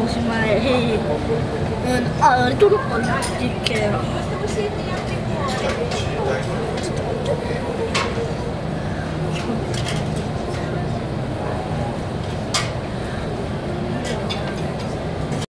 しまえ。へい。あれ取ろうかな。実験。ちょっと